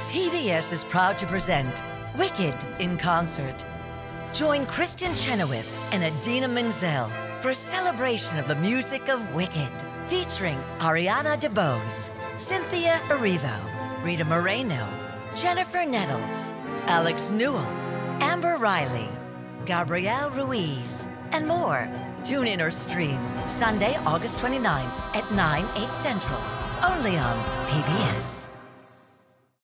PBS is proud to present Wicked in concert. Join Kristen Chenoweth and Idina Menzel for a celebration of the music of Wicked, featuring Ariana DeBose, Cynthia Erivo, Rita Moreno, Jennifer Nettles, Alex Newell, Amber Riley, Gabrielle Ruiz, and more. Tune in or stream Sunday, August 29th at 9, 8 Central, only on PBS.